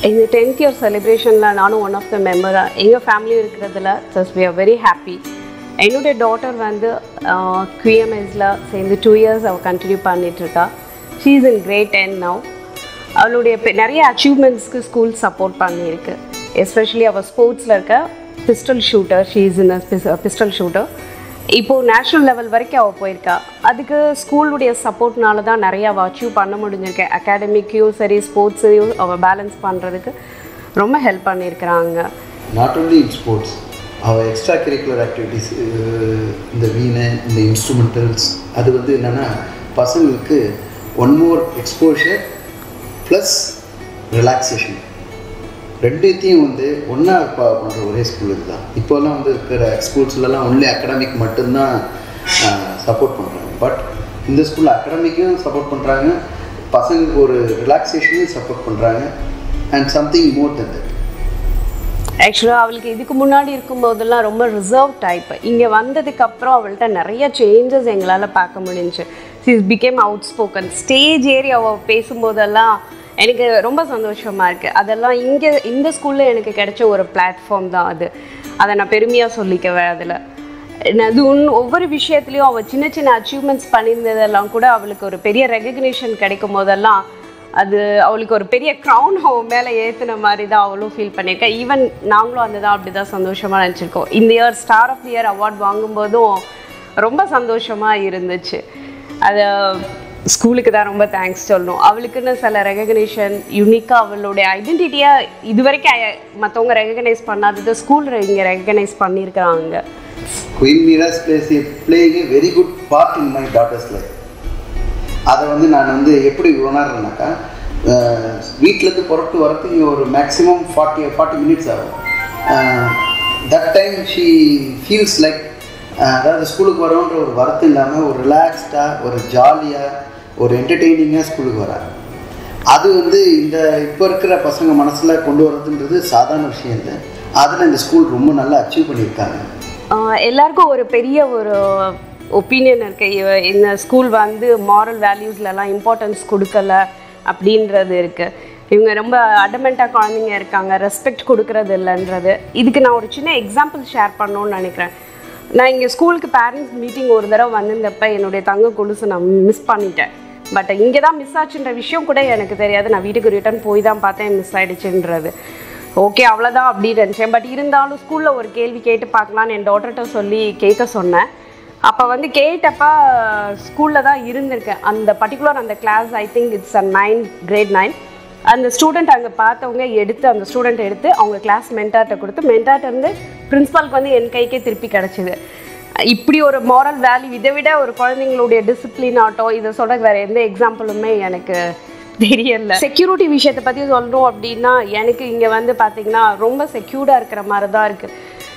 இந்த 10th year செலிப்ரேஷனில் நானும் one of the மெம்பராக எங்கள் ஃபேமிலி இருக்கிறதுல just we are very happy. என்னுடைய டாட்டர் வந்து QMSல சேர்ந்து 2 years அவள் கண்டினியூ பண்ணிகிட்ருக்கா. She is in grade 10 now. அவளுடைய நிறைய அச்சீவ்மெண்ட்ஸ்க்கு ஸ்கூல் சப்போர்ட் பண்ணியிருக்கு. எஸ்பெஷலி அவள் ஸ்போர்ட்ஸில் இருக்க pistol shooter, she is in pistol shooter. இப்போது நேஷ்னல் லெவல் வரைக்கும் அவள் போயிருக்கா. அதுக்கு ஸ்கூலுடைய சப்போர்ட்னால தான் நிறையா அவள் அச்சீவ் பண்ண முடிஞ்சிருக்கு. அகாடமிக்கையும் சரி ஸ்போர்ட்ஸையும் அவள் பேலன்ஸ் பண்ணுறதுக்கு ரொம்ப ஹெல்ப் பண்ணியிருக்கிறாங்க. நாட் ஓன்லி இன் ஸ்போர்ட்ஸ், அவள் எக்ஸ்ட்ரா கரிக்குலர் ஆக்டிவிட்டீஸ், இந்த வீணை, இந்த இன்ஸ்ட்ருமெண்டல்ஸ், அது வந்து என்னென்னா பசங்களுக்கு one more exposure plus relaxation ரெண்டுத்தையும் வந்து ஒன்றா பண்ணுற ஒரே ஸ்கூல் இதுதான். இப்போல்லாம் வந்து இருக்கிற ஸ்கூல்ஸ்லாம் ஒன்லி அகடமிக் மட்டும்தான் சப்போர்ட் பண்ணுறாங்க. பட் இந்த ஸ்கூலில் அகடமிக்கும் சப்போர்ட் பண்ணுறாங்க, பசங்களுக்கு ஒரு ரிலாக்ஸேஷனையும் சப்போர்ட் பண்ணுறாங்க and something more than that. ஆக்சுவலாக அவளுக்கு இதுக்கு முன்னாடி இருக்கும்போதெல்லாம் ரொம்ப ரிசர்வ் டைப். இங்கே வந்ததுக்கப்புறம் அவள்கிட்ட நிறைய சேஞ்சஸ் எங்களால் பார்க்க முடிஞ்சிச்சு. She became outspoken. Stage ஏறி அவள் பேசும்போதெல்லாம் எனக்கு ரொம்ப சந்தோஷமாக இருக்குது. அதெல்லாம் இங்கே இந்த ஸ்கூலில் எனக்கு கிடைச்ச ஒரு பிளாட்ஃபார்ம் தான் அது. அதை நான் பெருமையாக சொல்லிக்குவேன். அதில் அது ஒவ்வொரு விஷயத்துலையும் அவள் சின்ன சின்ன அச்சீவ்மெண்ட்ஸ் பண்ணியிருந்ததெல்லாம் கூட அவளுக்கு ஒரு பெரிய ரெகக்னேஷன் கிடைக்கும் போதெல்லாம் அது அவளுக்கு ஒரு பெரிய க்ரௌன் அவன் மேலே ஏற்றுன மாதிரி தான் அவளும் ஃபீல் பண்ணியிருக்கேன். ஈவன் நாங்களும் அந்த தான் அப்படி தான் சந்தோஷமாக நினச்சிருக்கோம். இந்த year star of the year award வாங்கும்போதும் ரொம்ப சந்தோஷமாக இருந்துச்சு. அது ஸ்கூலுக்கு தான் ரொம்ப தேங்க்ஸ் சொல்லணும். அவளுக்குன்னு சில ரெகக்னேஷன் யூனிக்காக அவளுடைய ஐடென்டிட்டியாக இது வரைக்கும் மற்றவங்க ரெகக்னைஸ் பண்ணாதது ஸ்கூல் இங்கே ரெகக்னைஸ் பண்ணியிருக்கிறாங்க. Queen Mira's playing a very good part in my daughter's life. அதை வந்து நான் வந்து எப்படி உணர்றேன்னாக்கா, வீட்டிலேருந்து புறட்டு வரத்துக்கு ஒரு மேக்ஸிமம் 40 minutes ஆகும். That time she feels like, அதாவது ஸ்கூலுக்கு வரோன்ற ஒரு வருத்தம் இல்லாமல் ஒரு ரிலாக்ஸ்டாக, ஒரு ஜாலியாக, ஒரு என்டர்டெய்னிங்காக ஸ்கூலுக்கு வராங்க. அது வந்து இந்த இப்போ இருக்கிற பசங்க மனசில் கொண்டு வரதுன்றது சாதாரண விஷயம் இல்லை. அதில் இந்த ஸ்கூல் ரொம்ப நல்லா அச்சீவ் பண்ணியிருக்காங்க. எல்லாருக்கும் ஒரு பெரிய ஒரு ஒப்பீனியன் இருக்குது, இந்த ஸ்கூல் வந்து மாரல் வேல்யூஸ்லலாம் இம்பார்ட்டன்ஸ் கொடுக்கல அப்படின்றது இருக்குது. இவங்க ரொம்ப அடமெண்ட்டாக குழந்தைங்க இருக்காங்க, ரெஸ்பெக்ட் கொடுக்கறது இல்லைன்றது. இதுக்கு நான் ஒரு சின்ன எக்ஸாம்பிள் ஷேர் பண்ணணுன்னு நினைக்கிறேன். நான் இங்கே ஸ்கூலுக்கு பேரண்ட்ஸ் மீட்டிங் ஒரு தடவை வந்திருந்தப்ப என்னுடைய தங்க கொலுசு நான் மிஸ் பண்ணிட்டேன். பட் இங்கே தான் மிஸ் ஆச்சுன்ற விஷயம் கூட எனக்கு தெரியாது. நான் வீட்டுக்கு ரிட்டர்ன் போய் தான் பார்த்தேன் மிஸ் ஆகிடுச்சுன்றது. ஓகே அவ்வளோதான் அப்படின்னு நினச்சேன். பட் இருந்தாலும் ஸ்கூலில் ஒரு கேள்வி கேட்டு பார்க்கலான்னு என் டாட்டர்கிட்ட சொல்லி கேட்க சொன்னேன். அப்போ வந்து கேட்டப்போ ஸ்கூலில் தான் இருந்திருக்கேன். அந்த பர்டிகுலர் அந்த class I think it's grade 9. அந்த ஸ்டூடெண்ட் அங்கே பார்த்தவங்க அந்த ஸ்டூடெண்ட் எடுத்து அவங்க கிளாஸ் மென்டார்ட்ட கொடுத்து, மென்டார்ட்ட இருந்து பிரின்ஸிபாலுக்கு வந்து என் கைக்கே திருப்பி கிடச்சிது. இப்படி ஒரு மாரல் வேல்யூ, இதை விட ஒரு குழந்தைங்களுடைய டிசிப்ளின் ஆட்டோ இதை சொல்கிற வேறு எந்த எக்ஸாம்பிளுமே எனக்கு தெரியல. செக்யூரிட்டி விஷயத்தை பற்றி சொல்லணும் அப்படின்னா எனக்கு இங்கே வந்து பார்த்திங்கன்னா ரொம்ப செக்யூர்டாக இருக்கிற மாதிரி தான் இருக்குது.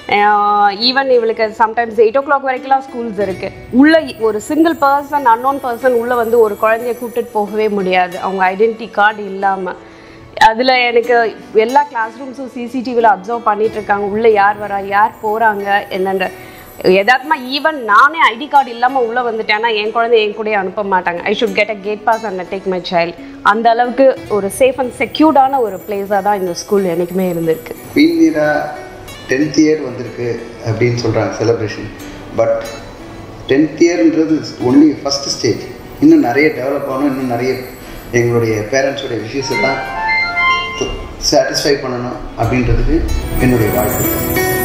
ஈவன் இவளுக்கு சம்டைம்ஸ் 8 o'clock வரைக்கும்லாம் ஸ்கூல்ஸ் இருக்குது. உள்ளே ஒரு சிங்கிள் பர்சன், அன்னோன் பர்சன் உள்ளே வந்து ஒரு குழந்தைய கூப்பிட்டுட்டு போகவே முடியாது அவங்க ஐடென்டிட்டி கார்டு இல்லாமல். அதில் எனக்கு எல்லா கிளாஸ் ரூம்ஸும் CCTVயில் அப்சர்வ் பண்ணிகிட்ருக்காங்க. உள்ளே யார் வரா, யார் போகிறாங்க என்னன்ற. எதார்த்தமாக ஈவன் நானே ஐடி கார்டு இல்லாமல் உள்ளே வந்துட்டேன்னா என் குழந்தை என் கூட அனுப்ப மாட்டாங்க. I should get a gate pass and take my child. அந்த அளவுக்கு ஒரு சேஃப் அண்ட் செக்யூர்டான ஒரு பிளேஸாக தான் இந்த ஸ்கூல் என்றைக்குமே இருந்திருக்கு. குயின் மீரா 10th year வந்திருக்கு அப்படின்னு சொல்கிறாங்க செலிப்ரேஷன். பட் 10th yearன்றது ஒன்லி ஃபஸ்ட்டு ஸ்டேஜ். இன்னும் நிறைய டெவலப் ஆகணும், இன்னும் நிறைய எங்களுடைய பேரண்ட்ஸோடைய விஷயத்தை தான் சாட்டிஸ்ஃபை பண்ணணும் அப்படின்றதுக்கு என்னுடைய வாழ்க்கை.